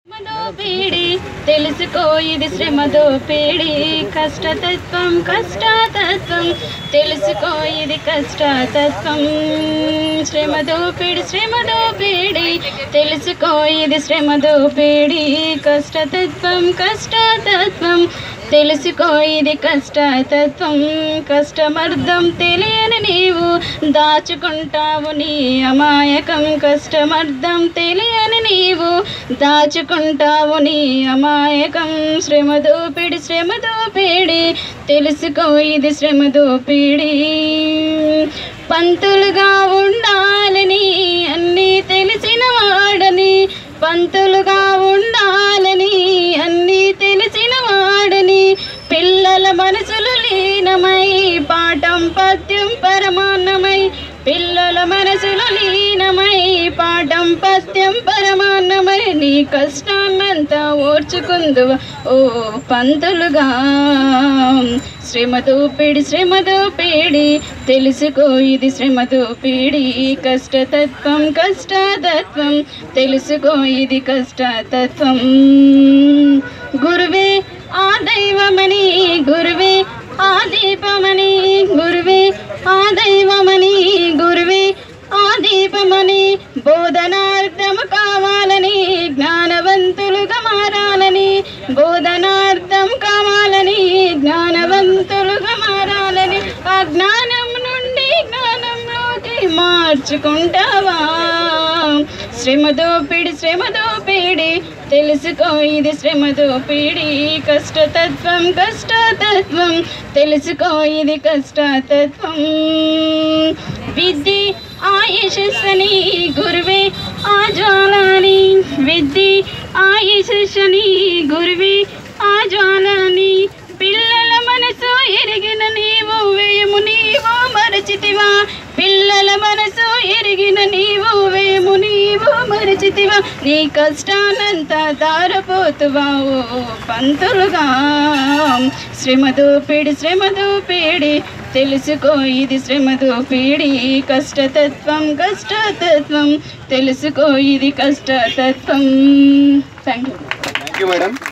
దోపిడి తెలుసుకో ఇది శ్రమ దోపిడి కష్టతత్వం కష్టతత్వం తెలుసుకో ఇది కష్టతత్వం శ్రమ దోపిడి తెలుసుకో ఇది శ్రమ దోపిడి కష్టతత్వం కష్టతత్వం తెలుసుకో ఇది కష్టతత్వం కష్టమర్థం తెలియని నీవు దాచుకుంటావు నీ అమాయకం కష్టమర్థం తెలియని నీవు దాచుకుంటావు నీ అమాయకం శ్రమ దోపిడి తెలుసుకో ఇది శ్రమ దోపిడి పంతులుగా ఉండాలని అన్నీ తెలిసిన వాడని పంతులుగా ఉండాలని అన్నీ తెలిసిన వాడని పిల్లల మనసులు లీనమై పాఠం పద్యం పరమాన్నమై పిల్లల మనసులు లీనమై పాఠం పద్యం పరమాన్నమై నీ కష్టాన్నంతా ఓర్చుకుందువా ఓ పంతులుగా శ్రమ దోపిడి తెలుసుకో ఇది శ్రమ దోపిడి కష్టతత్వం కష్టతత్వం తెలుసుకో ఇది కష్టతత్వం గురువే ఆ దైవమని గురువే ఆ దీపమని గురువే ఆ దైవమని గురువే ఆ దీపమని బోధనార్థము కావాలని జ్ఞానవంతులుగా మారాలని బోధనార్థం కావాలని జ్ఞానవంతులుగా మారాలని అజ్ఞానం నుండి జ్ఞానంలోకి మార్చుకుంటావా శ్రమ దోపిడి తెలుసుకో ఇది శ్రమ దోపిడి కష్టతత్వం కష్టతత్వం తెలుసుకో ఇది కష్టతత్వం విద్య ఆ యశస్సని గురువే ఆ జ్వాలని విద్య ఆ యశస్సని గురువే ఆ జ్వాలని పిల్లల మనసు ఎరిగిన నీవు వేయము నీవు మరచితివా పిల్లల మనసు ఎరిగిన నీవు వేయము నీవు మరచితివా నీ కష్టానంతా దారపోతువా ఓ పంతులుగా శ్రమ దోపిడి తెలుసుకో ఇది శ్రమ దోపిడి కష్టతత్వం కష్టతత్వం తెలుసుకో ఇది కష్టతత్వం థ్యాంక్ యూ మేడం.